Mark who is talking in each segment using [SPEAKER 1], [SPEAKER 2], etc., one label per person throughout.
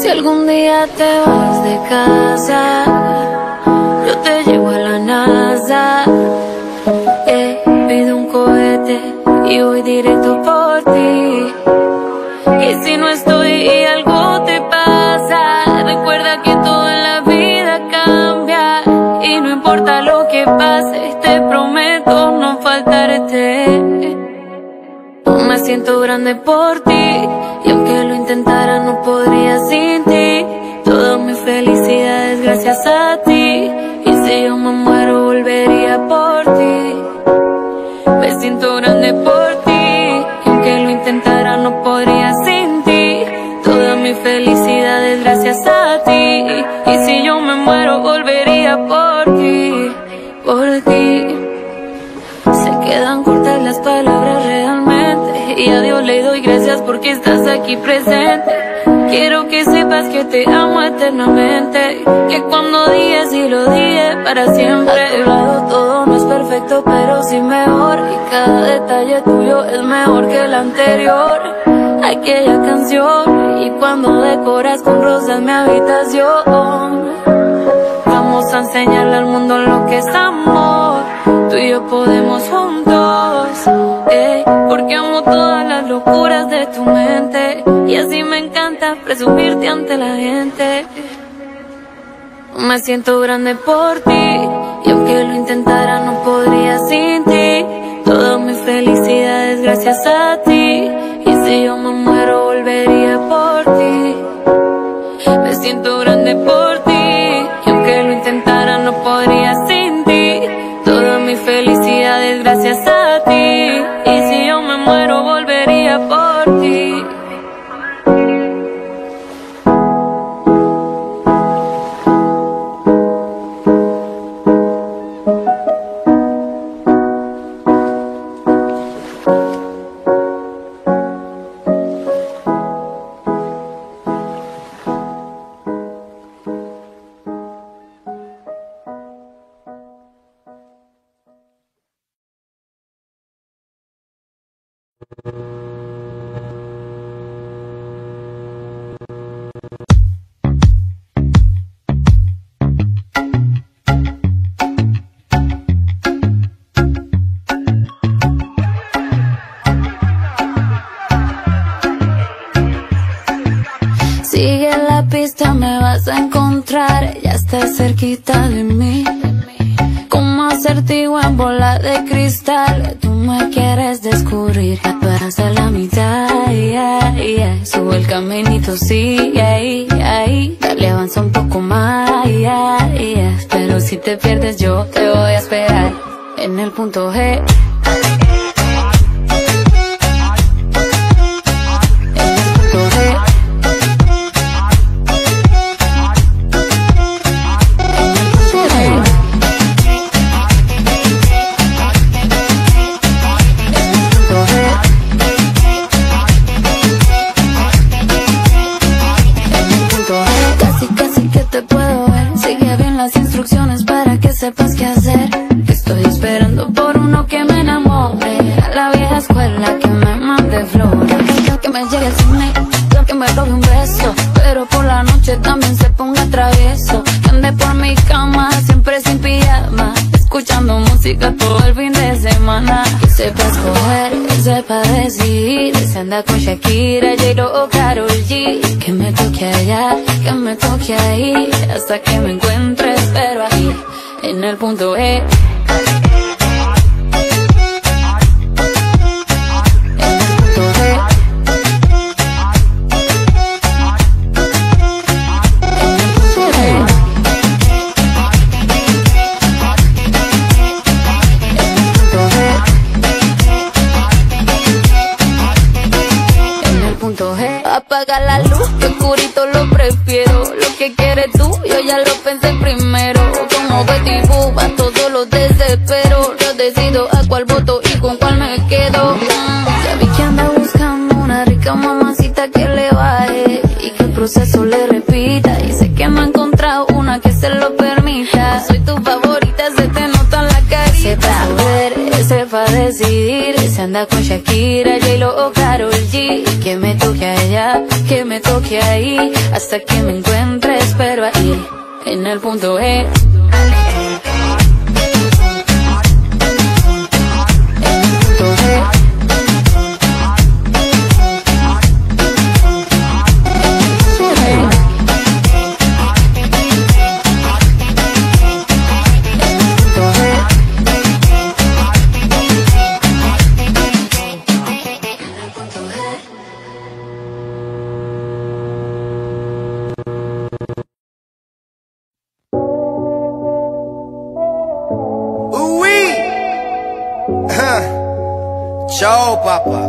[SPEAKER 1] Si algún día te vas de casa, yo te llevo a la NASA. Pido un cohete y voy directo por ti. Y si no estoy y algo te pasa, recuerda que todo en la vida cambia. Y no importa lo que pase, te prometo no faltarte. Me siento grande por ti, y aunque lo intentara no podría sin ti. Toda mi felicidad es gracias a ti, y si yo me muero volvería por ti. Me siento grande por ti, y aunque lo intentara no podría sin ti. Toda mi felicidad es gracias a ti, y si yo me muero volvería por ti, por ti. Se quedan cortas las palabras realmente, y a Dios le doy gracias porque estás aquí presente. Quiero que sepas que te amo eternamente, que cuando digas y lo dije para siempre. A tu lado todo no es perfecto, pero sí mejor, y cada detalle tuyo es mejor que el anterior. Aquella canción, y cuando decoras con rosas mi habitación. Vamos a enseñarle al mundo lo que es amor. Tú y yo podemos juntos, porque amo todas las locuras de tu mente, y así me encanta presumirte ante la gente. Me siento grande por ti, y aunque lo intentara no podría sin ti. Toda mi felicidad es gracias a ti, y si yo me muero volvería por ti. Me siento grande por ti, y aunque lo intentara no podría sin ti. Toda mi felicidad es gracias a ti, y si yo me muero volvería por ti. Sigue la pista, me vas a encontrar, ya estás cerquita de mí. Como acertijo en bola de cristal, tú me quieres descubrir. Vas a la mitad, sube el caminito, sigue ahí, dale, avanza un poco más, pero si te pierdes yo te voy a esperar en el punto G. Sepas qué hacer, que estoy esperando por uno que me enamore. A la vieja escuela que me mande flores, que me llegue el cine, que me robe un beso, pero por la noche también se ponga travieso. Que ande por mi cama siempre sin pijama, escuchando música todo el fin de semana. Que sepa escoger, que sepa decidir, se anda con Shakira, J-Lo o Karol G. Que me toque allá, que me toque ahí, hasta que me encuentre, pero ahí en el punto E. Apaga la luz, que oscurito lo prefiero. Lo que quieres tú, yo ya lo pensé primero. Como Betty Boop, a todos los desespero. Yo decido a cuál voto y con cuál me quedo. Ya vi que anda buscando una rica mamacita que le baje y que el proceso le repita. Y sé que me ha encontrado una que se lo permita. Soy tu favorita, se te nota en la carita. Sepa saber, sepa decidir, se anda anda con Shakira, J-Lo o Karol G. Que me toque allá, que me toque ahí, hasta que me encuentres, pero ahí, en el punto G.
[SPEAKER 2] Ciao, Papa.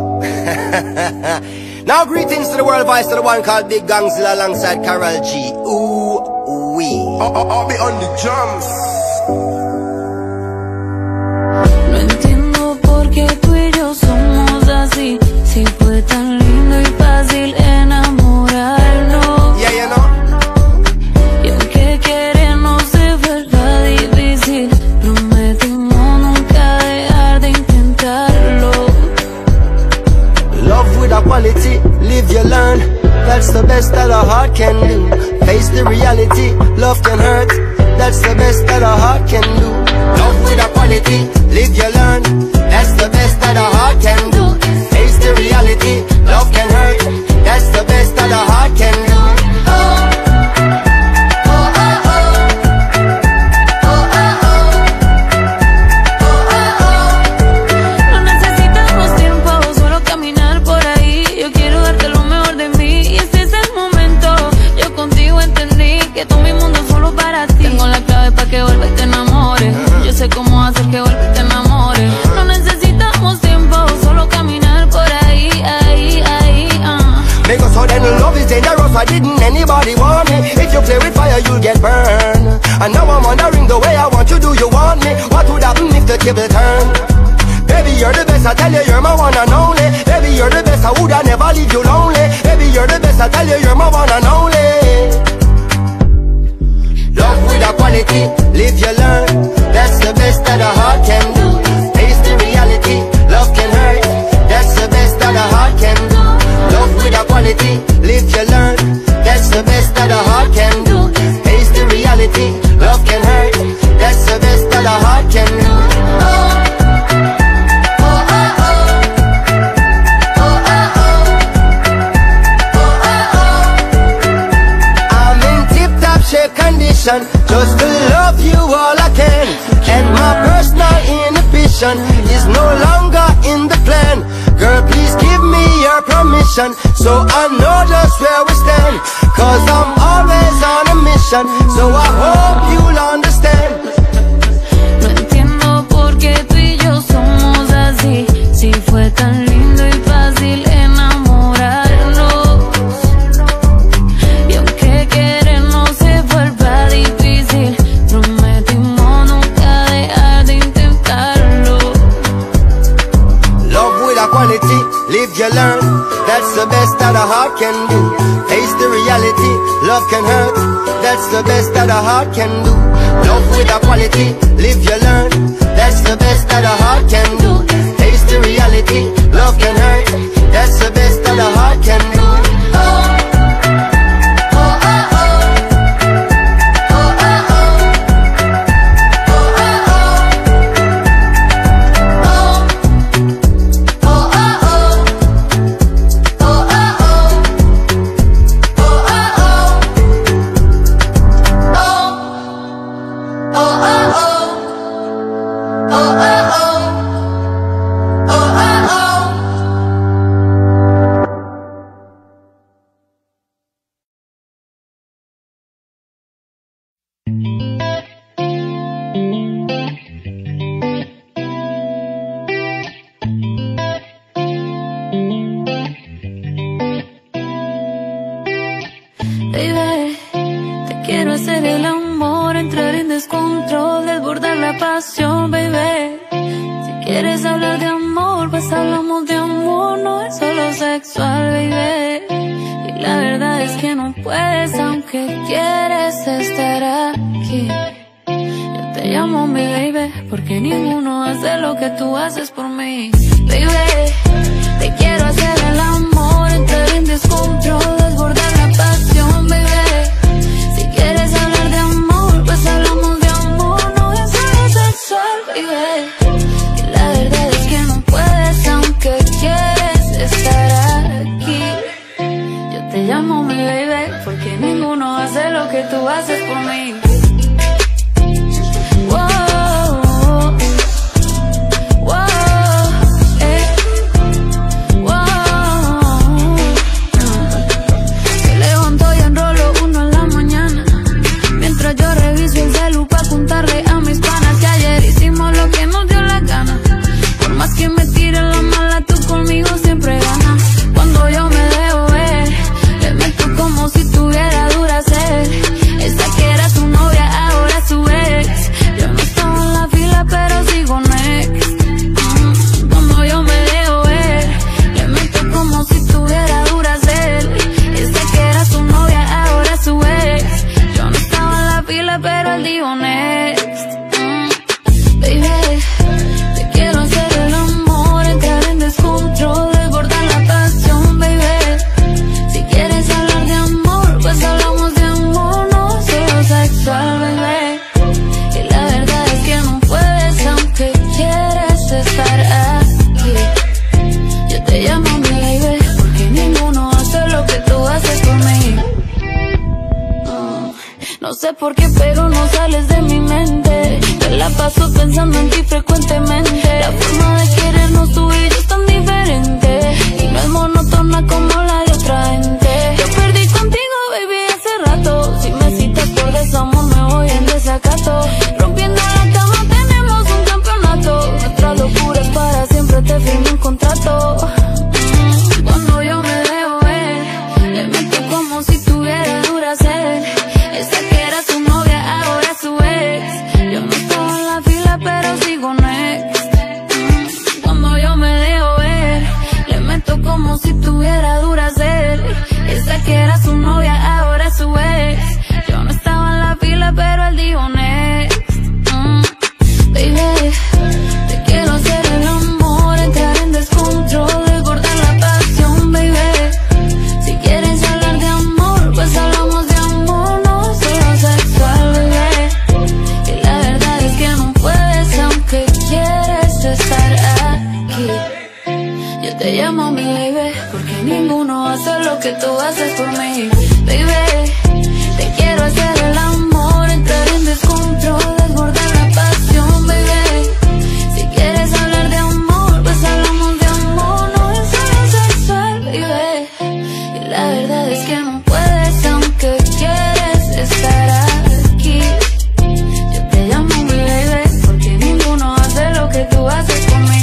[SPEAKER 2] Now greetings to the world voice to the one called Big Gangzilla alongside Karol G. Ooh, wee. I'll be on the drums.
[SPEAKER 1] No entiendo por qué tú y yo somos así, si fue tan lindo y fácil enamorarnos.
[SPEAKER 2] Yeah, you know.
[SPEAKER 1] Y aunque querernos se vuelva difícil, prometimos nunca dejar de intentarlo.
[SPEAKER 2] Love with a quality, live you learn. That's the best that a heart can do. Face the reality, love can hurt. That's the best that a heart can do. Love with a quality, live you learn. That's the best that a heart can do. Face the reality, love can hurt. That's the best that a heart can do.
[SPEAKER 1] Que vuelva y te enamores. Yo sé cómo hacer que vuelva y te enamores. No necesitamos tiempo, solo caminar por ahí, ahí, ahí.
[SPEAKER 2] Because so then love is dangerous, why didn't anybody want me? If you play with fire, you'll get burned. And now I'm wondering the way I want you, do you want me? What would happen if the table turned? Baby, you're the best, I tell you, you're my one and only. Baby, you're the best, I would I never leave you lonely. Baby, you're the best, I tell you, you're my one and only. Love with a quality, live you learn. That's the best that a heart can do. Face the reality, love can hurt. That's the best that a heart can do. Love with a quality, live you learn. That's the best that a heart can do. Face the reality, love can hurt. That's the best that a heart can do. Condition, just to love you all I can. And my personal inhibition is no longer in the plan. Girl, please give me your permission, so I know just where we stand. Cause I'm always on a mission, so I hope you'll understand.
[SPEAKER 1] No entiendo por qué tú y yo somos así, si fue tan lindo y fácil enamorarnos. Y aunque querernos se vuelva difícil, prometimos nunca dejar de intentarlo.
[SPEAKER 2] Love with a quality, live you learn. That's the best that a heart can do. Face the reality, love can hurt. That's the best that a heart can do. Love with a quality, live you learn. That's the best that a heart can do. Face the reality, love can hurt. That's the best that a heart can do.
[SPEAKER 1] Baby, te quiero hacer el amor, entrar en descontrol, desbordar la pasión, baby. Si quieres hablar de amor, pues hablamos de amor, no es solo sexual, baby. Y la verdad es que no puedes, aunque quieres estar aquí. Yo te llamo mi baby, porque ninguno hace lo que tú haces por mí. Baby, te quiero hacer el amor, entrar en descontrol, desbordar la pasión, baby. Si quieres hablar de amor, pues hablamos de amor, no es solo sexual, baby. Y la verdad es que no puedes, aunque quieres estar aquí. Yo te llamo mi baby, porque ninguno hace lo que tú haces por mí. No sé por qué, pero no sales de mi mente. Me la paso pensando en ti frecuentemente. La forma de querernos tú y yo es tan diferente, y no es monótona como la de otra gente. Yo perdí contigo, baby, hace rato. Si me citas por desamor me voy en desacato. Rompiendo la cama tenemos un campeonato. Nuestra locura es para siempre, te firmo un contrato. Cuando yo me dejo ver, le meto como si tuviera dura sed. Esa que era su novia, ahora su ex. Yo no estaba en la fila, pero sigo next. Cuando yo me dejo ver, le meto como si tuviera dura sed. Esa que era su novia, ahora su ex. Yo no estaba en la fila, pero él dijo next. Baby, te quiero hacer el amor, entrar en descontrol, desbordar la pasión, baby. Si quieres hablar de amor, pues hablamos de amor, no solo sexual, baby. Y la verdad es que no puedes, aunque quieres estar aquí. Yo te llamo mi baby, porque ninguno hace lo que tú haces por mí. Baby, te quiero hacer el amor, entrar en descontrol, desbordar la pasión, baby. Si quieres hablar de amor, pues hablamos de amor, no es solo sexual, baby. Y la verdad es que no puedes, aunque quieres estar aquí. Yo te llamo mi baby, porque ninguno hace lo que tú haces por mí.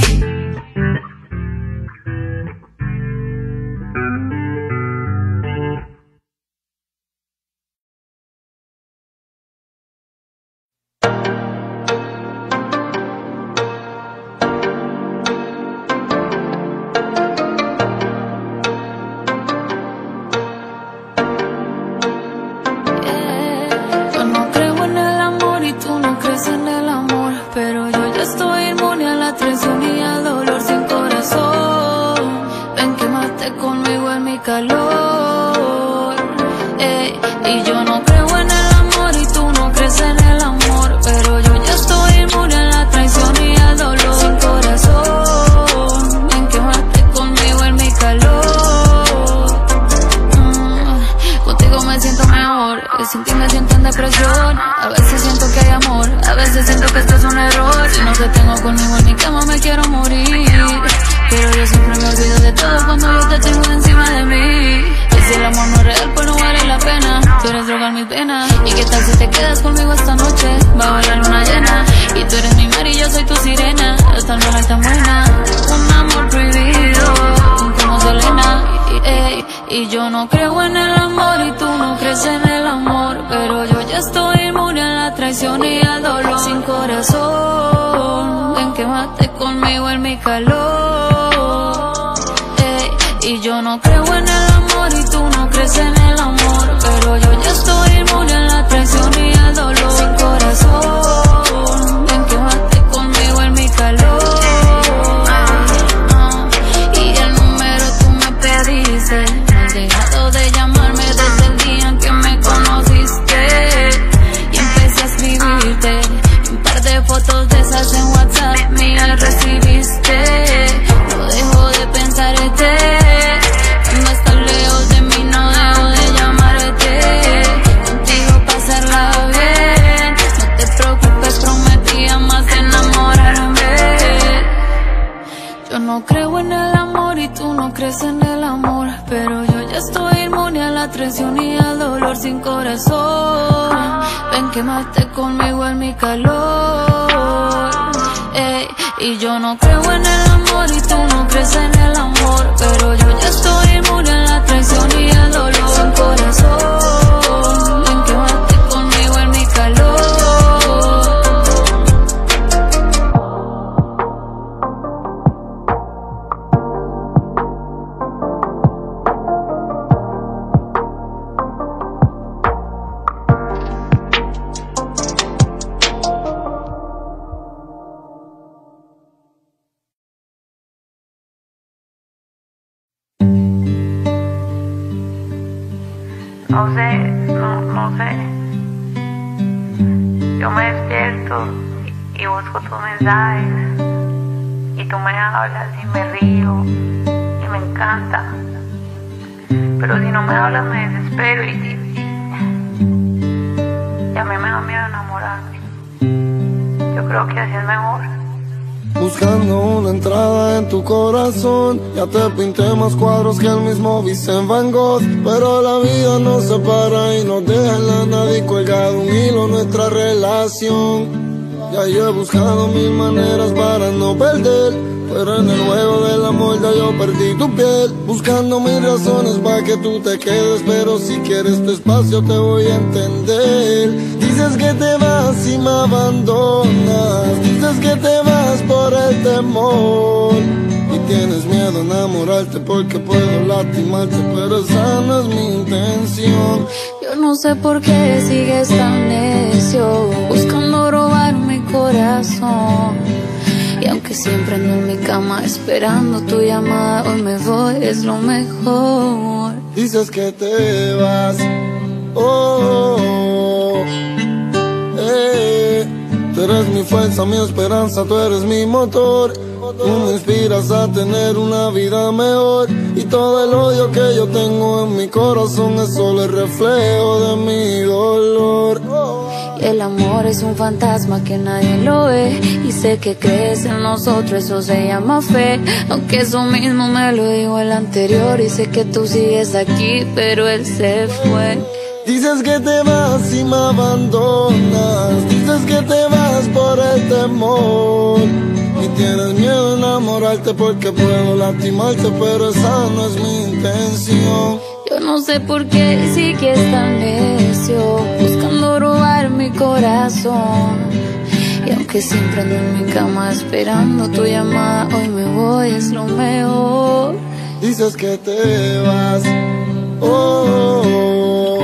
[SPEAKER 1] Yo no creo en el amor y tú no crees en el amor, pero yo ya estoy inmune a la traición y al dolor sin corazón. Ven, quémate conmigo en mi calor. Y yo no creo en el amor y tú no crees en el amor, pero yo ya estoy inmune a la traición y al dolor sin corazón. Ven, quémate conmigo en mi calor. Contigo me siento mejor, sin ti me siento en depresión. A veces siento que hay amor, a veces siento que esto es un error. Si no te tengo conmigo en mi cama me quiero morir, pero yo siempre me olvido de todo cuando yo te tengo encima de mí. Y si el amor no es real, pues no vale la pena. Tú eres droga en mi pena. ¿Y qué tal si te quedas conmigo esta noche bajo la luna llena? Y tú eres mi mar y yo soy tu sirena. Esta noche es tan buena, un amor prohibido como Selena. Y yo no creo en el amor y tú no crees en el amor, pero yo ya estoy inmune a la traición y al dolor sin corazón. Ven, quémate conmigo en mi calor. Y yo no creo en el amor y tú no crees en el amor, pero yo ya estoy inmune a la traición y al dolor sin corazón. Ven, quémate conmigo quemaste conmigo en mi calor. Ey, y yo no creo en el amor y tú no crees en el amor, pero yo ya estoy inmune a la traición y el dolor. Sin corazón, ven, quemaste conmigo en mi calor.
[SPEAKER 3] No sé. Yo me despierto y busco tus mensajes y tú me hablas y me río y me encanta. Pero si no me hablas me desespero y a mí me da miedo enamorarme. Yo creo que así es mejor.
[SPEAKER 4] Buscando una entrada en tu corazón, ya te pinté más cuadros que el mismo Vincent Van Gogh. Pero la vida nos separa y nos deja en la nada y colgado un hilo nuestra relación. Ya yo he buscado mil maneras para no perder, pero en el juego del amor ya yo perdí tu piel. Buscando mil razones para que tú te quedes, pero si quieres tu espacio te voy a entender. Dices que te vas y me abandonas, dices que te vas por el temor y tienes miedo a enamorarte porque puedo lastimarte, pero esa no es mi intención.
[SPEAKER 1] Yo no sé por qué sigues tan necio, buscando robar mi corazón. Y aunque siempre ando en mi cama esperando tu llamada, hoy me voy, es lo mejor.
[SPEAKER 4] Dices que te vas, oh, tú eres mi fuerza, mi esperanza, tú eres mi motor. Tú me inspiras a tener una vida mejor, y todo el odio que yo tengo en mi corazón es solo el reflejo de mi dolor.
[SPEAKER 1] Y el amor es un fantasma que nadie lo ve, y sé que crees en nosotros, eso se llama fe. Aunque eso mismo me lo dijo el anterior, y sé que tú sigues aquí, pero él se fue.
[SPEAKER 4] Dices que te vas y me abandonas, dices que te vas por el temor y tienes miedo a enamorarte porque puedo lastimarte, pero esa no es mi intención.
[SPEAKER 1] Yo no sé por qué sigues tan necio, buscando robar mi corazón. Y aunque siempre ando en mi cama esperando tu llamada, hoy me voy, es lo mejor.
[SPEAKER 4] Dices que te vas, oh,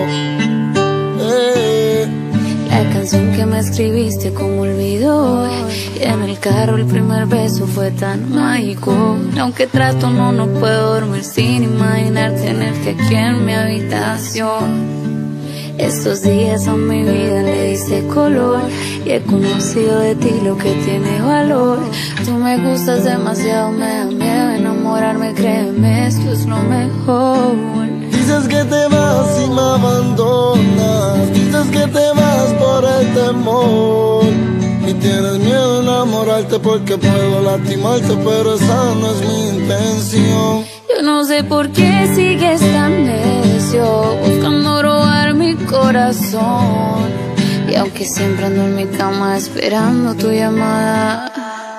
[SPEAKER 1] La canción que me escribiste como olvidó, y en el carro el primer beso fue tan mágico. Y aunque trato no puedo dormir sin imaginar tenerte aquí en mi habitación. Estos días a mi vida le diste color, y he conocido de ti lo que tiene valor. Tú me gustas demasiado, me da miedo enamorarme, créeme, esto es lo mejor.
[SPEAKER 4] dices que te vas y me abandonas, dices que te vas por el temor y tienes miedo a enamorarte porque puedo lastimarte, pero esa no es mi intención.
[SPEAKER 1] Yo no sé por qué sigues tan necio, buscando robar mi corazón. Y aunque siempre ando en mi cama esperando tu llamada,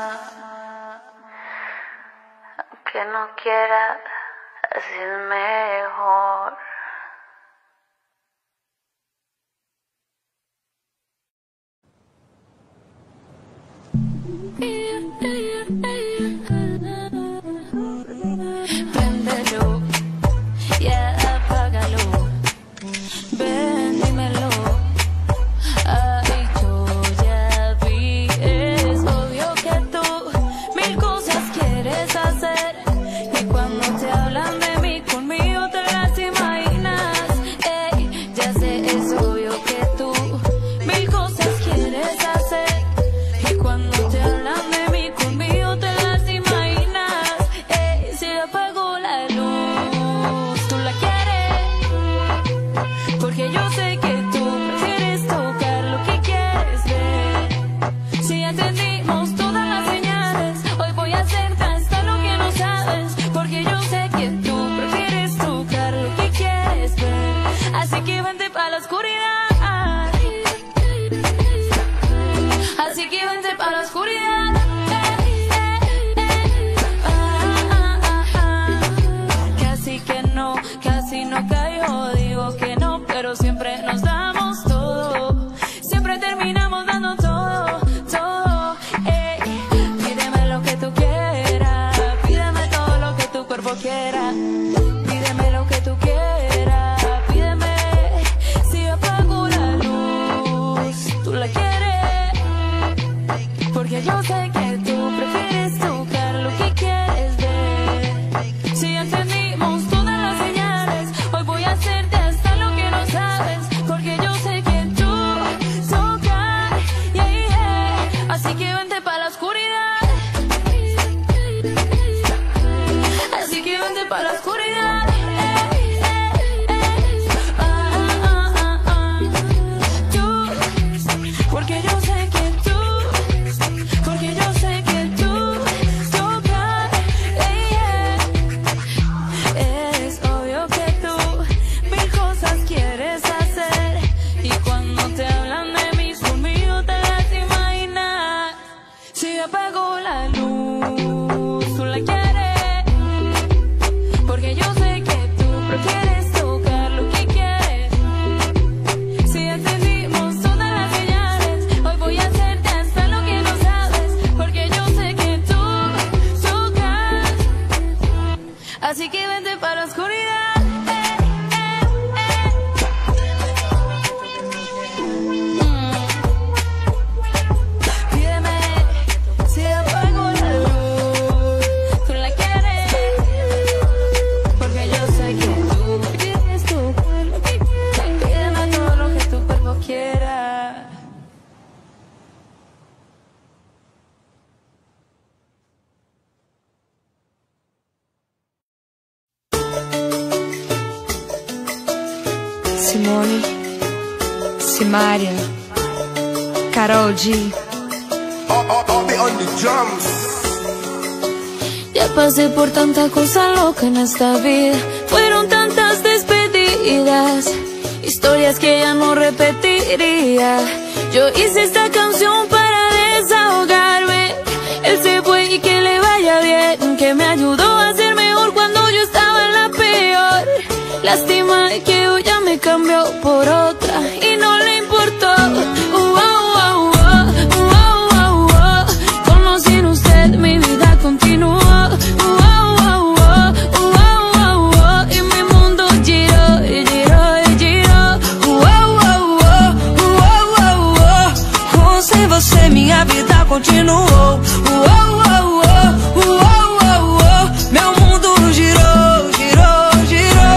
[SPEAKER 3] aunque no quiera, así es mejor.
[SPEAKER 1] préndelo, ya apágalo, ven, dímelo. Ay, yo ya vi, es obvio que tú mil cosas quieres hacer, y cuando te hablan de mí, conmigo te lastima y Así que vente para la oscuridad. Casi no caigo, digo que no, pero siempre nos damos todo. Siempre terminamos dando todo, todo. Ey, pídeme lo que tú quieras, pídeme todo lo que tu cuerpo quiera. Pídeme lo que tú quieras, pídeme. Si apago la luz, tú la quieres, porque yo sé que tú prefieres tocar lo que quieres ver. Si entendimos todas las señales, hoy voy a hacerte hasta lo que no sabes, porque yo sé que tú tocas, yeah, yeah. Así que vente para la oscuridad. Así que vente para la oscuridad. Tú, porque yo sé que tú, porque yo sé que tú tocas, yeah, yeah. Es obvio que tú mil cosas quieres hacer, y cuando te hablan de mí conmigo te las imaginas. Si apago la luz, tú la quieres, porque yo sé que tú prefieres tocar lo que quieres. Si entendimos todas las señales, hoy voy a hacerte hasta lo que no sabes, porque yo sé que tú tocas. Así que vente para la oscuridad. Pídeme, si apago la luz, tú la quieres, porque yo sé que tú quieres tocar lo que quieres. Pídeme todo lo que tu cuerpo quiera.
[SPEAKER 5] Simone, Simaria, Karol G.
[SPEAKER 4] I'll be on the drums.
[SPEAKER 1] Ya pasé por tanta cosa loca en esta vida, fueron tantas despedidas, historias que ya no repetiría. Yo hice esta canción para desahogarme. Él se fue y que le vaya bien, que me ayudó a ser mejor cuando yo estaba en la peor. Lástima que hoy ya me cambió por otra y no le importó. Conocí en usted, mi vida continuó. Y mi mundo giró y giró y giró.
[SPEAKER 6] Sem você minha vida continuou. Meu mundo girou, girou, girou.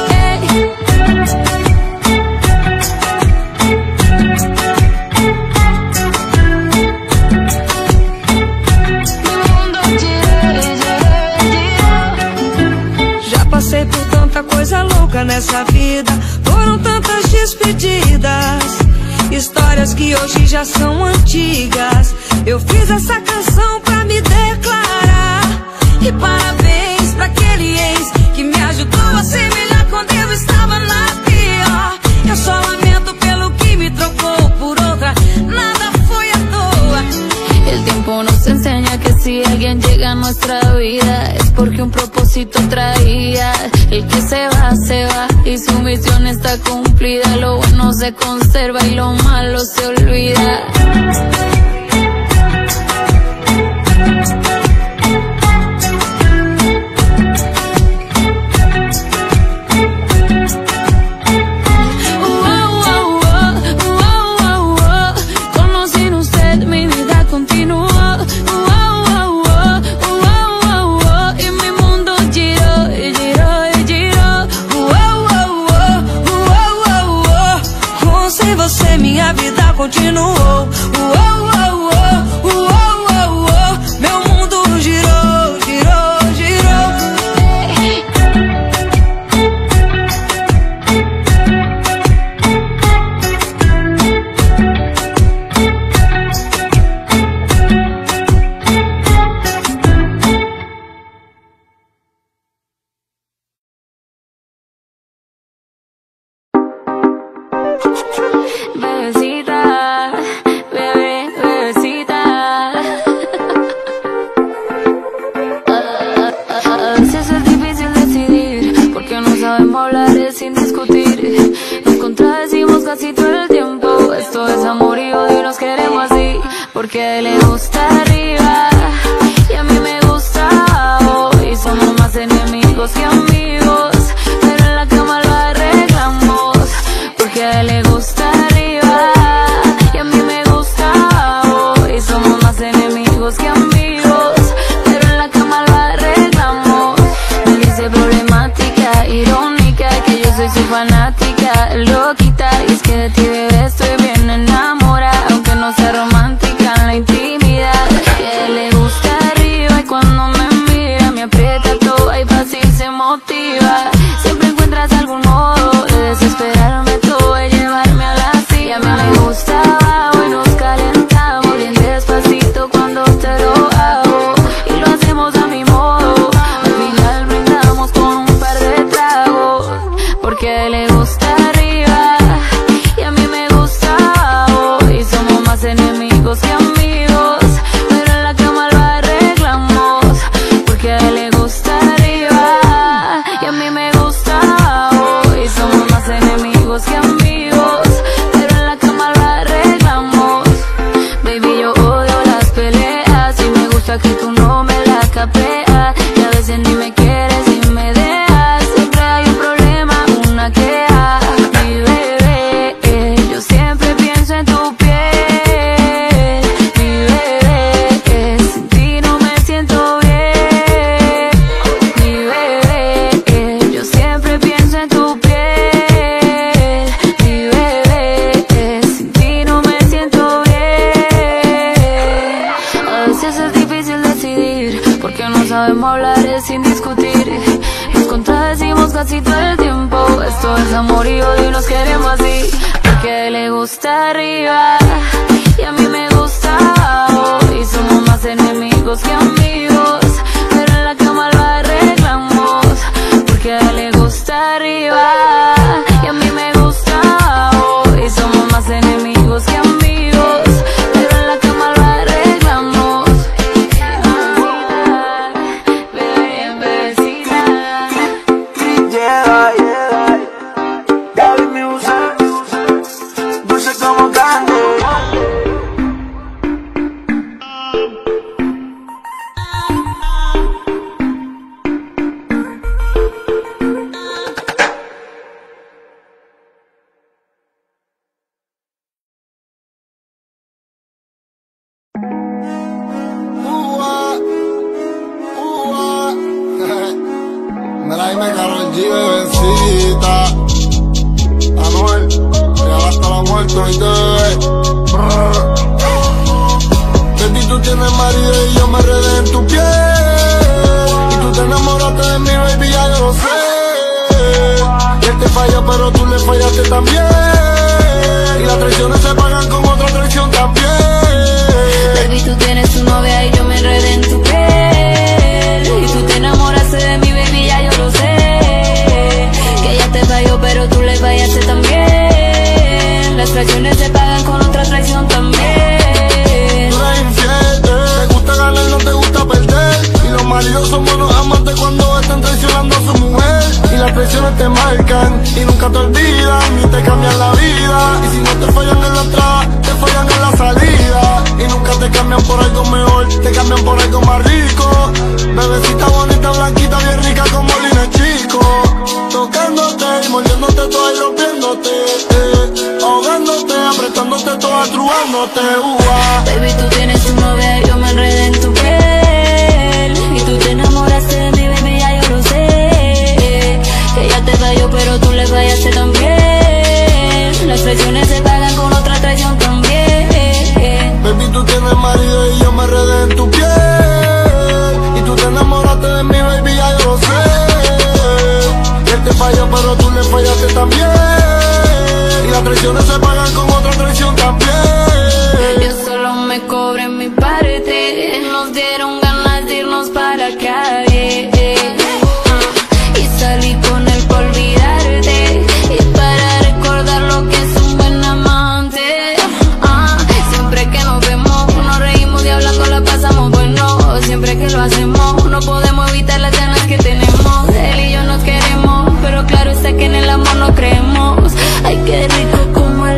[SPEAKER 6] Já passei por tanta coisa louca nessa vida, foram tantas despedidas, histórias que hoje já são antigas. Eu fiz essa canção pra me declarar, e parabéns pra aquele ex que me ajudou a ser melhor quando eu estava na pior. Eu só lamento pelo que me trocou por outra, nada foi à toa.
[SPEAKER 1] El tiempo nos enseña que si alguien llega a nuestra vida es porque un propósito traía. El que se va y su misión está cumplida. Lo bueno se conserva y lo malo se olvida. Conocí en usted, mi vida continuó. Y mi mundo giró y giró y giró.
[SPEAKER 6] Sem você minha vida continuou. Meu mundo girou, girou, girou.
[SPEAKER 1] Bebecita, casi todo el tiempo. Esto es amor y odio y nos queremos así. Porque a él le gusta arriba y a mí me gusta abajo. Y somos más enemigos que amigos, pero en la cama lo arreglamos. Porque a él le gusta arriba y a mí me gusta abajo. Y somos más enemigos que amigos, pero en la cama lo arreglamos. Me dice problemática, irónica, que yo soy su fanática, loquita. Y es que de ti, bebé, estoy bien enamorada, aunque no sea romántica en la intimidad. Que a él le gusta arriba y cuando me mira me aprieta todo y fácil se motiva. Siempre encuentras algún modo de desesperarme todo y llevarme a la silla. A mí me gusta abajo y nos calentamos bien despacito cuando te lo hago. Y lo hacemos a mi modo, al final brindamos con un par de tragos. Porque a él le gusta arriba y a mí me gusta abajo. Y somos más enemigos que amigos, pero en la cama lo arreglamos. Porque a él le gusta arriba y a mí me gusta abajo. Y somos más enemigos que amigos, pero en la cama lo arreglamos. Baby, yo odio las peleas y me gusta que tú no me la capeas. Y a veces ni me quieres ni me dejas. Siempre hay un problema, una queja. Mi bebé, yo siempre pienso en tu piel. Mi bebé, sin ti no me siento bien. Mi bebé, yo siempre pienso en tu piel. Mi bebé, sin ti no me siento bien. A veces es difícil decidir, porque no sabemos hablar sin discutir. Nos contradecimos casi todo el tiempo. Esto es amor y odio y nos queremos así. Porque a él le gusta arriba y a mí me gusta abajo. Y somos más enemigos que amigos, pero en la cama lo arreglamos. Porque a él le gusta arriba y a mí me gusta abajo. Y somos más enemigos que amigos, pero en la cama lo arreglamos. Bebé, bebecita.
[SPEAKER 7] David Music, dulce como candy.
[SPEAKER 4] Mira, dime Karol G, bebecita. Anuel, real hasta la muerte, ¿oíste, bebé? Baby, tú tienes marido y yo me enredé en tu piel. Y tú te enamoraste de mí, baby, ya yo lo sé. Y él te falló, pero tú le fallaste también. Y las traiciones se pagan con otra traición también.
[SPEAKER 1] Baby, tú tienes tu novia y yo me enredé en tu piel. Y tú te enamoraste de mí, baby, ya yo lo sé. Que ella te falló, pero tú le fallaste también. Las traiciones se pagan con otra traición también.
[SPEAKER 4] Tú eres infiel, te gusta ganar, no te gusta perder. Y los maridos son buenos amantes cuando están traicionando a su mujer. Y las traiciones te marcan y nunca te olvidan, ni te cambian la vida. Y si no te fallan en la entrada, te fallan en la salida. Y nunca te cambian por algo mejor, te cambian por algo más rico. Bebecita bonita, blanquita, bien rica como Lina Chico. Tocándote y mordiéndote toda y rompiéndote, ahogándote, apretándote toda, trubándote,
[SPEAKER 1] Baby, tú tienes tu novia y yo me enredé en tu piel. Y tú te enamoraste de mí, baby, ya yo lo sé. Que ella te falló, pero tú le fallaste también. Las traiciones se pagan con otra traición también.
[SPEAKER 4] Baby, tú tienes marido y yo me enredé en tu piel. Y tú te enamoraste de mí, baby, ya yo lo sé. Y él te falló, pero tú le fallaste también. Y las traiciones se pagan con otra traición también.
[SPEAKER 1] Yo solo me cobré mi parte. Nos dieron ganas de irnos para la calle. Y salí con él por olvidarte y para recordar lo que es un buen amante. Siempre que nos vemos, nos reímos y hablando la pasamos bueno. Siempre que lo hacemos, no podemos evitar las ganas que tenemos. Él y yo nos queremos, pero claro está que en el amor no creemos. Ay, qué rico como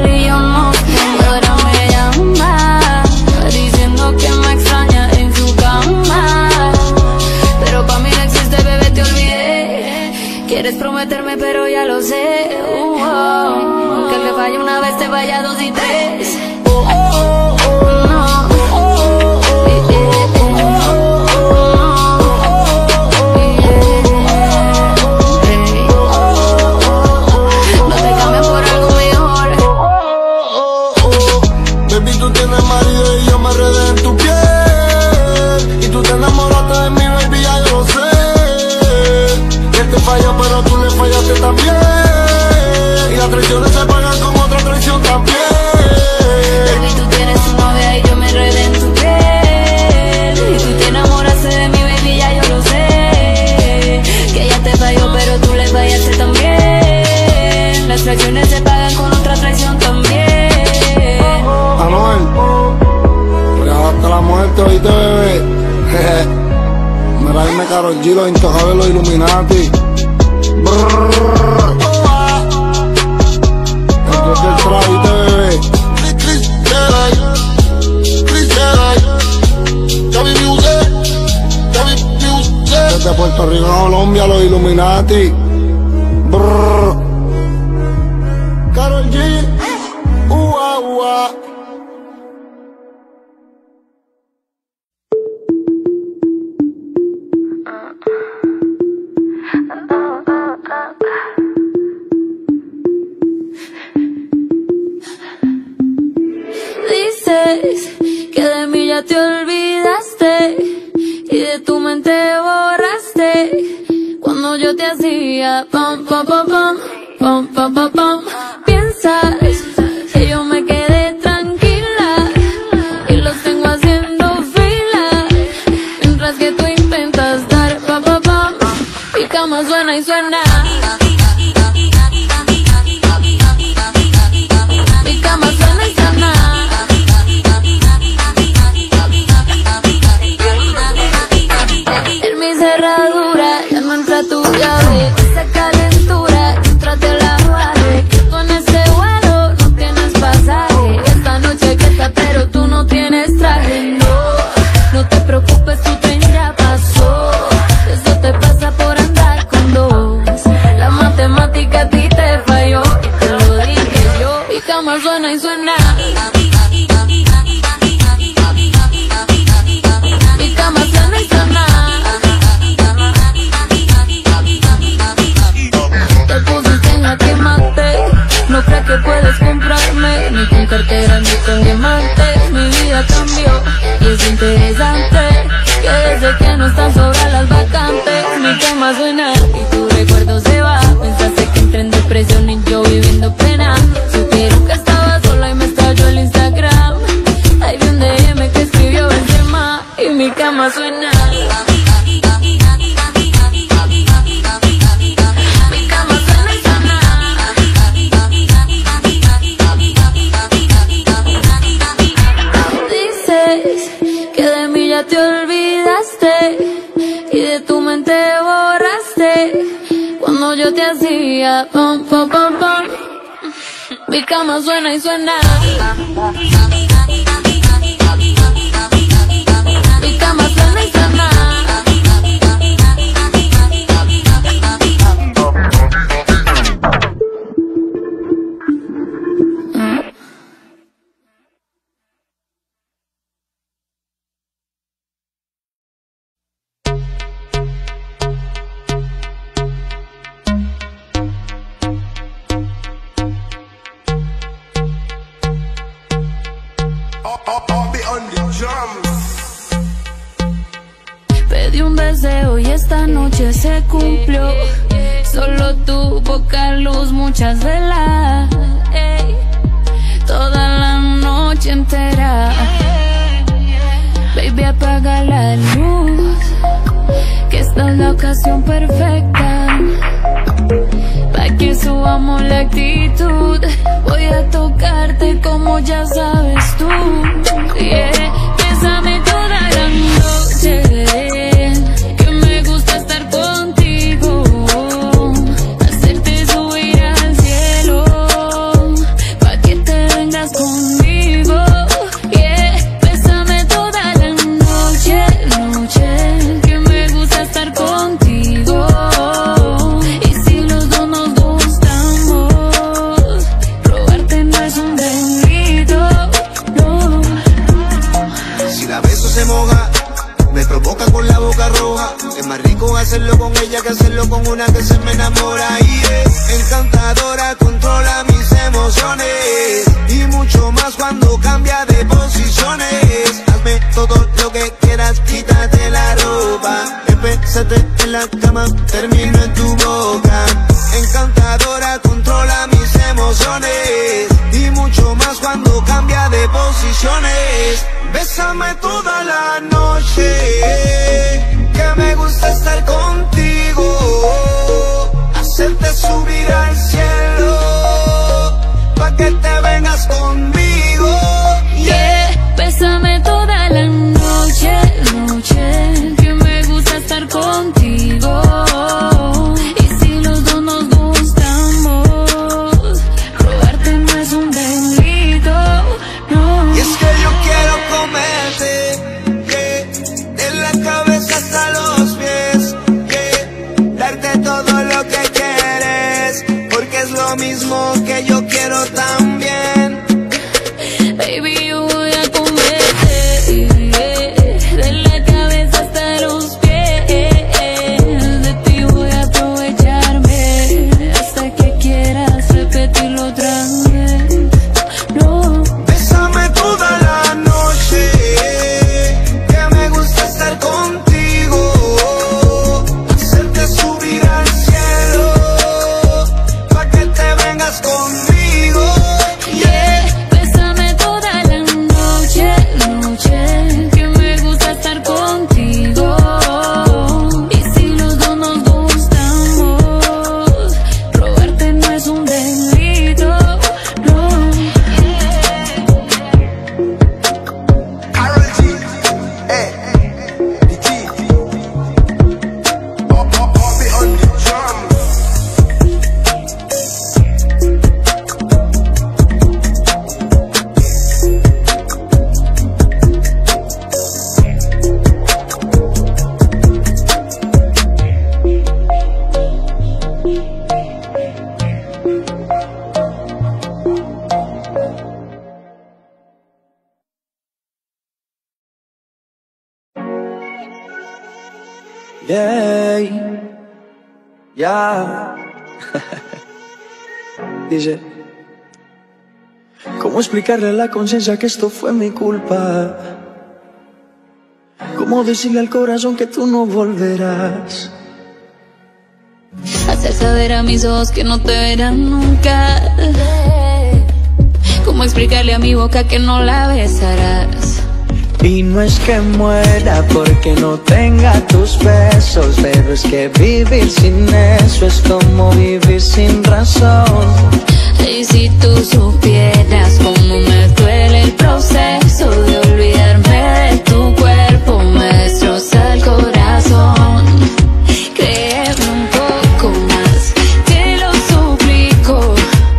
[SPEAKER 4] tú tienes marido y yo me enredé en tu piel. Y tú te enamoraste de mi baby, ya yo lo sé. Que te falló pero tú le fallaste también. Y las traiciones se pagan con otra traición también.
[SPEAKER 1] Baby, tú tienes una novia y yo me enredé en tu piel. Y tú te enamoraste de mi baby, ya yo lo sé. Que ella te falló pero tú le fallaste también. Las traiciones se pagan con otra traición también.
[SPEAKER 4] Anuel, hasta la muerte, oíste, bebé. Mira, dime Karol G, los intocables, los Illuminati. El dios del trap, oíste, bebé. Desde Puerto Rico a Colombia, los Illuminati. Karol G, ua, ua.
[SPEAKER 1] Dices que de mí ya te olvidaste y de tu mente borraste cuando yo te hacía pam pam pam pam pam pam pam pam. Piensas que yo me quedé tranquila y los tengo haciendo fila mientras que tú intentas dar pam pam pam. Mi cama suena y suena. Mi cama suena y suena. En mi cerradura ya no entra tu llave. Esa calentura, entrate a la barre. Que tú en ese vuelo no tienes pasaje. Esta noche que está pero tú no tienes traje. No, no te preocupes, tu tren ya pasó. Eso te pasa por andar con dos. La matemática a ti te falló y te lo dije yo. Mi cama suena y suena. Mi cama suena y suena. Te pusiste en la que maté. No crees que puedes comprarme ni con cartera ni con diamantes. Mi vida cambió y es interesante que desde que no están sobran las vacantes. Mi cama suena y tu recuerdo se va. Pensaste que entré en depresión y yo viviendo pena. Supieron que estaba sola y me estalló el Instagram. Ahí vi un DM que escribió Benzema y mi cama suena. Mi cama suena y suena. Dices que de mí ya te olvidaste y de tu mente borraste cuando yo te hacía pam pam pam pam. Mi cama suena y suena. Mi cama suena y suena. Pedí un deseo y esta noche se cumplió. Solo tu poca luz, muchas velas, toda la noche entera. Baby, apaga la luz, que esta es la ocasión perfecta pa' que subamos la actitud. Voy a tocarte como ya sabes tú, yeah. Bésame toda la noche, que me gusta estar contigo. Hacerte subir al cielo, pa' que te vengas conmigo, yeah. Bésame toda la noche, noche, que me gusta estar contigo. Y si los dos nos gustamos, probarte no es un delito, no.
[SPEAKER 8] hacerlo con ella que hacerlo con una que se me enamora. Y es encantadora, controla mis emociones y mucho más cuando cambia de posiciones. Hazme todo lo que quieras, quítate la ropa. Empezate en la cama, termino en tu boca. Encantadora, controla mis emociones y mucho más cuando cambia de posiciones. Bésame toda la noche, que me gusta estar contigo. Hacerte subir al cielo, pa' que te vengas conmigo.
[SPEAKER 1] Yeah, bésame toda la noche, noche, que me gusta estar contigo. Y si los dos nos gustamos, robarte no es un delito, no.
[SPEAKER 8] Y es que yo quiero comerte, de la cabeza hasta los pies, darte todo lo que quieres, porque es lo mismo que yo quiero también.
[SPEAKER 1] Baby, yo voy a comerte, de la cabeza hasta los pies. De ti voy a aprovecharme hasta que quieras repetirlo otra vez. No.
[SPEAKER 8] Bésame toda la noche, que me gusta estar contigo. Hacerte subir al cielo, pa' que te vengas conmigo.
[SPEAKER 1] Yeah, bésame toda la noche, noche, que me gusta estar contigo. Y si los dos nos gustamos, robarte no es un delito, no.
[SPEAKER 7] Karol G, the G, Bobby on the drums.
[SPEAKER 9] Yeah, ya. Dice, ¿cómo explicarle a la conciencia que esto fue mi culpa? ¿Cómo decirle al corazón que tú no volverás?
[SPEAKER 1] Hacer saber a mis ojos que no te verán nunca. ¿Cómo explicarle a mi boca que no la besarás?
[SPEAKER 9] Y no es que muera porque no tenga tus besos, pero es que vivir sin eso es como vivir sin razón.
[SPEAKER 1] Y si tú supieras cómo me duele el proceso de olvidarme de tu cuerpo, me destroza el corazón. Créeme un poco más, te lo suplico,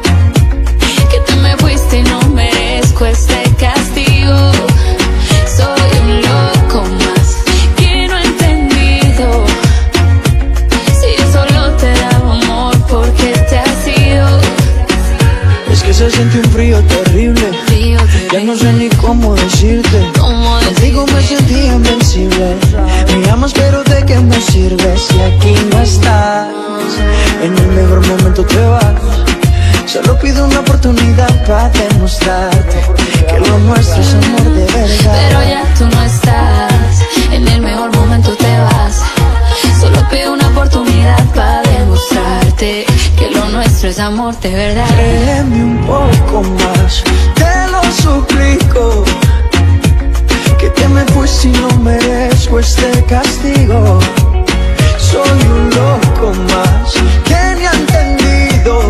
[SPEAKER 1] que te me fuiste y no merezco este castigo. Soy un loco más que no he entendido, si yo solo te daba amor, porque te has ido.
[SPEAKER 9] Es que se siente un frío terrible, ya no sé ni cómo decirte. Contigo me sentí invencible. Me amas pero ¿de qué me sirve si aquí no estás? En el mejor momento te vas. Solo pido una oportunidad para demostrarte que lo nuestro es amor de verdad.
[SPEAKER 1] Pero ya tú no estás, en el mejor momento te vas. Solo pido una oportunidad para demostrarte que lo nuestro es amor de verdad.
[SPEAKER 9] Créeme un poco más, te lo suplico, que te me fuiste y no merezco este castigo. Soy un loco más que ni ha entendido,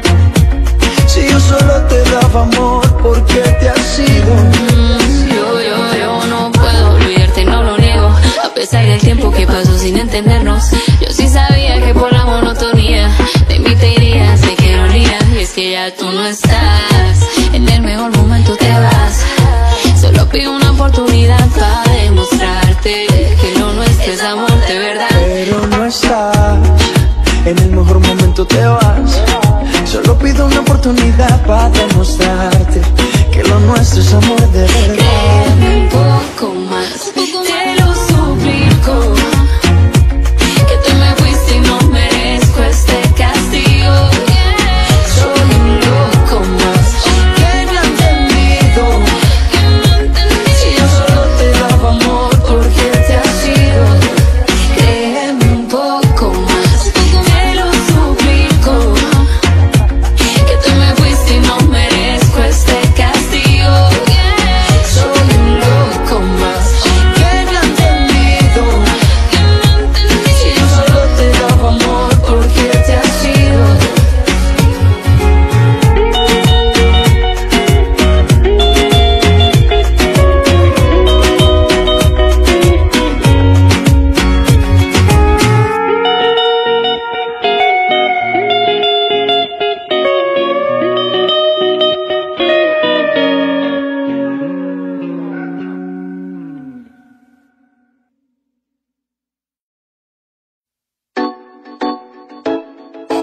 [SPEAKER 9] si yo solo te daba amor, porque te has ido.
[SPEAKER 1] Yo no puedo olvidarte, no lo niego. A pesar del tiempo que pasó sin entendernos, yo sí sabía que por la monotonía de mí te irías, de que no rías. Y es que ya tú no estás, en el mejor momento te vas. Solo pido una oportunidad para demostrarte que lo nuestro es amor de verdad.
[SPEAKER 9] Pero no estás, en el mejor momento te vas. Solo pido una oportunidad para demostrarte que lo nuestro es amor de verdad.
[SPEAKER 1] Créeme un poco más, te lo suplico, que te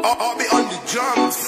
[SPEAKER 7] I'll be on the drums.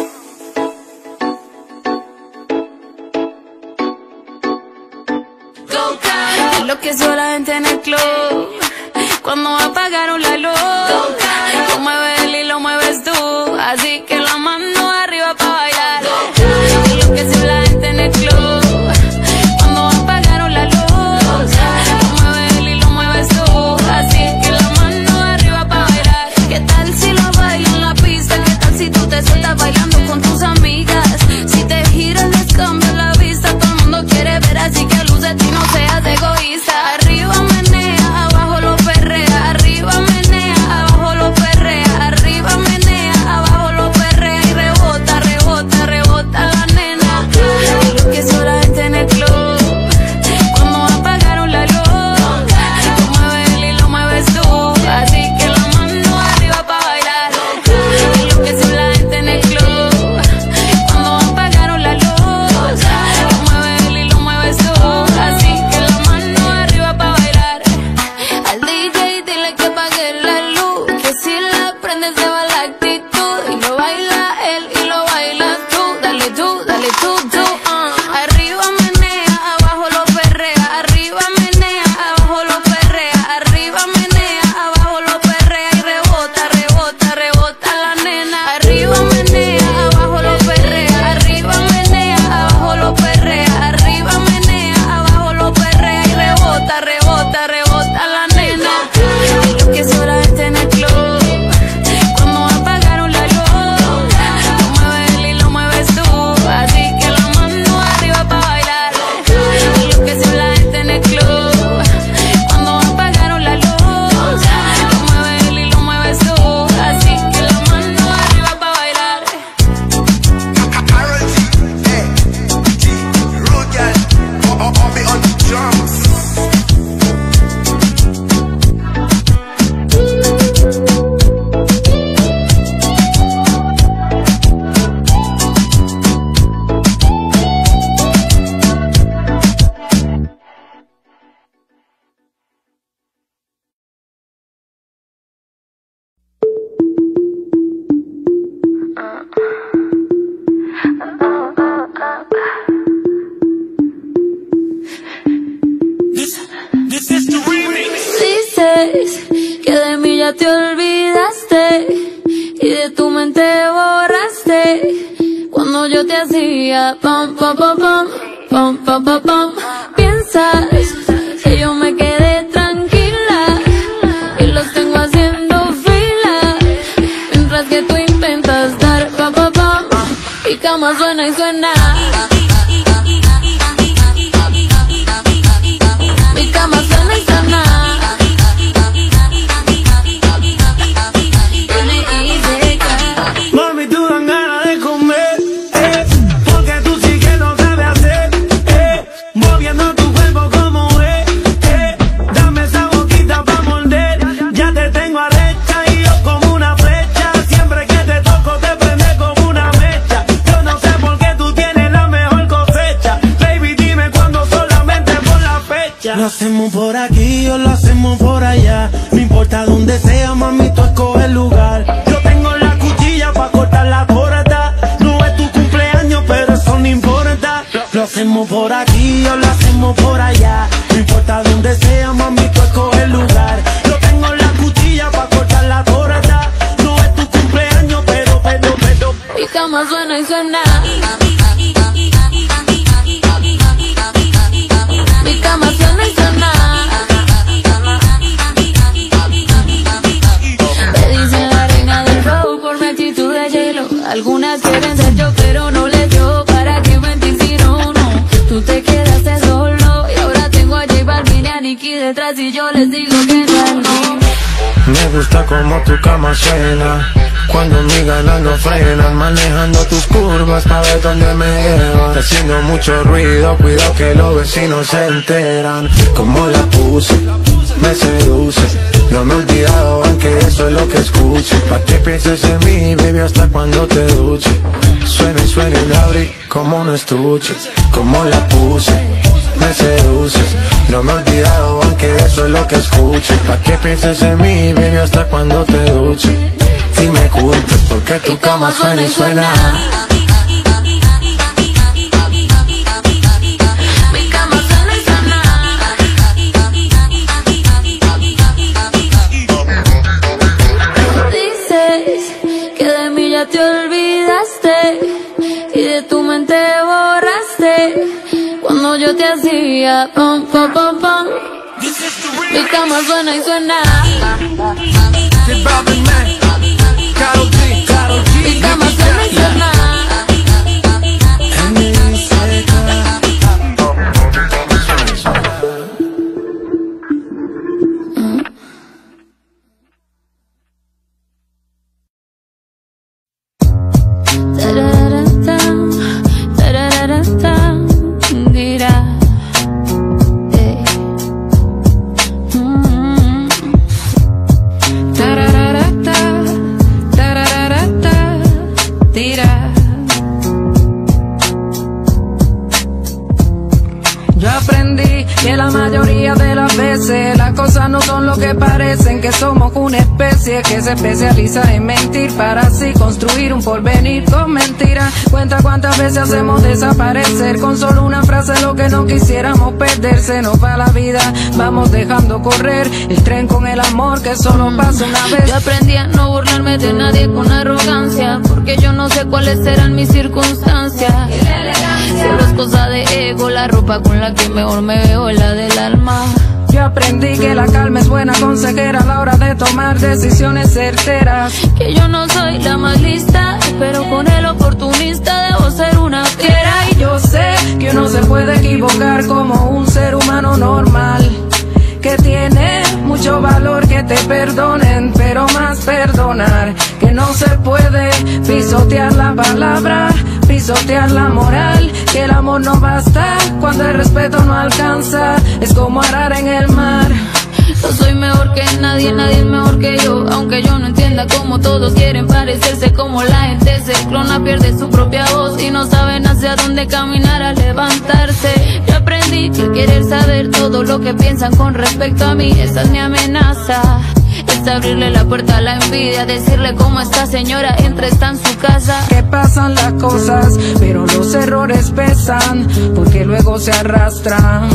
[SPEAKER 1] Enloqueció la gente en el club cuando apagaron la luz. Tú mueves él y lo mueves tú, así que la mano arriba pa' bailar. Enloqueció la gente en el club cuando apagaron la luz. Tú mueves él y lo mueves tú, así que la mano arriba pa' bailar. ¿Qué tal si lo bailo en la pista? ¿Qué tal si tú te sueltas bailando con tus amigas? Si te giras les cambia la vista, todo el mundo quiere ver, así que lúcete y no seas egoísta. Arriba menea, abajo lo perrea. Arriba menea, abajo lo perrea. Arriba menea, abajo lo perrea. Y rebota, rebota, rebota la nena. Enloqueció la gente en el club cuando apagaron la luz. Tú mueves él y lo mueves tú, así que la mano arriba pa' bailar. Enloqueció la gente en el club cuando apagaron la luz. Tú mueves él y lo mueves tú, así que la mano arriba pa' bailar. Al DJ dile que apague la luz, que si la prende se va la actitud. Y lo baila él y lo bailas tú, dale tú, dale tú, tú. Arriba menea, abajo lo perrea. Arriba menea, abajo lo perrea. Arriba menea, abajo lo perrea. Y rebota, rebota, rebota la nena. Arriba menea, abajo lo perrea. Arriba menea, abajo lo perrea. Arriba menea, abajo lo perrea. Y rebota, rebota, rebota la nena. Enloqueció la gente en el club cuando apagaron la luz. Tú mueves él y lo mueves tú, así que la mano arriba pa' bailar. Enloqueció la gente en el club cuando apagaron la luz. Tú mueves él y lo mueves tú, así que la mano arriba pa' bailar.
[SPEAKER 7] Karol G, rude girl. I'll be on the drums.
[SPEAKER 10] This is the remix.
[SPEAKER 1] Dices que de mí ya te olvidaste y de tu mente borraste cuando yo te hacía pam pam pam pam pam pam pam pam. Piensas que yo me quedé tranquila y los tengo haciendo fila mientras que tú intentas dar pam pam pam. Mi cama suena y suena. Mi cama suena y suena.
[SPEAKER 10] Mami, tú dan ganas de comer, porque tú sí que lo sabes hacer, moviendo tu cuerpo como es, dame esa boquita pa' morder, ya te tengo arrecha y yo como una flecha, siempre que te toco te prende como una mecha, yo no sé por qué tú tienes la mejor cosecha, baby dime cuándo solamente por la fecha. Lo hacemos por aquí o lo hacemos por allá, no importa dónde sea, mami, tú escoge el lugar. Yo tengo la cuchilla pa' cortar la torta, no es tu cumpleaños, pero eso no importa. Lo hacemos por aquí o lo hacemos por allá, no importa dónde sea, mami, tú escoge el lugar. Yo tengo la cuchilla pa' cortar la torta, no es tu cumpleaños, pero.
[SPEAKER 1] Mi cama suena y suena. Mi cama suena y suena. Me dicen la reina del flow por mi actitud de hielo. Algunas quieren ser yo, pero no les dio. ¿Para qué mentir si no? Tú te quedaste solo y ahora tengo a J Balvin y a Nicki detrás y yo les digo que no.
[SPEAKER 10] Me gusta como tu cama suena, cuando mis ganas no frenan, manejando tus curvas pa' ver dónde me llevan. Está haciendo mucho ruido, cuidado que los vecinos se enteran. Como la puse, me seduce, no me he olvidado aunque eso es lo que escuche. Pa' que pienses en mí, baby, hasta cuando te duche. Suena y suena y la abrí como un estuche. Como la puse, me seduces, no me he olvidado aunque eso es lo que escuche. Pa' que pienses en mí, baby, hasta cuando te duche.
[SPEAKER 11] ti me culpes, porque tu cama suena y suena.
[SPEAKER 1] Te olvidaste y de tu mente borraste cuando yo te hacía pom pom pom pom. Mi cama suena y suena. Mi cama suena y suena.
[SPEAKER 6] Yo aprendí que la mayoría de las veces las cosas no son lo que parecen, que somos una especie que se especializa en mentir para así construir un porvenir con mentiras. Cuenta cuántas veces hacemos desaparecer con solo una frase lo que no quisiéramos perder. Se nos va la vida, vamos dejando correr el tren con el amor que solo pasa una vez.
[SPEAKER 1] Yo aprendí a no burlarme de nadie con arrogancia, porque yo no sé cuáles serán mis circunstancias. Solo es cosa de ego, la ropa con la que mejor me veo es la del alma.
[SPEAKER 6] Yo aprendí que la calma es buena consejera a la hora de tomar decisiones certeras.
[SPEAKER 1] Que yo no soy la más lista, pero con el oportunista debo ser una fiera.
[SPEAKER 6] Y yo sé que uno se puede equivocar como un ser humano normal, que tiene mucho valor que te perdonen, pero más perdonar que no se puede. Pisotear la palabra, pisotear la moral, que el amor no basta cuando el respeto no alcanza. Es como arar en el mar.
[SPEAKER 1] Yo soy mejor que nadie, nadie es mejor que yo. Aunque yo no entienda cómo todos quieren parecerse, como la gente se clona, pierde su propia voz y no saben hacia dónde caminar al levantarse. Yo aprendí que querer saber todo lo que piensan con respecto a mí, esa es mi amenaza. Es abrirle la puerta a la envidia, decirle cómo esta señora entra, está en su casa.
[SPEAKER 6] Que pasan las cosas, pero los errores pesan, porque luego se arrastran,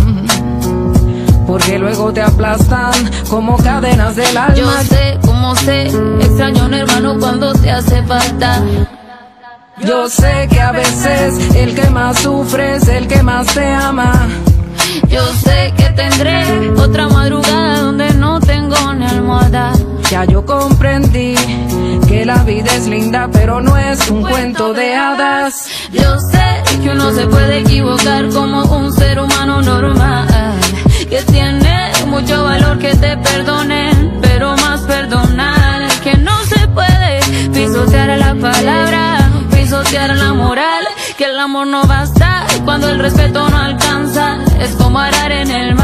[SPEAKER 6] porque luego te aplastan como cadenas del alma.
[SPEAKER 1] Yo sé cómo sé, extraño a un hermano cuando te hace falta.
[SPEAKER 6] Yo sé que a veces el que más sufre es el que más te ama.
[SPEAKER 1] Yo sé que tendré otra madrugada donde no tengo ni almohada.
[SPEAKER 6] Ya yo comprendí que la vida es linda, pero no es un cuento de hadas.
[SPEAKER 1] Yo sé que uno se puede equivocar como un ser humano normal, que tiene mucho valor que te perdonen, pero más perdonar que no se puede. Pisotear a la palabra, pisotear a la moral, que el amor no basta cuando el respeto no alcanza. Es como arar en el mar.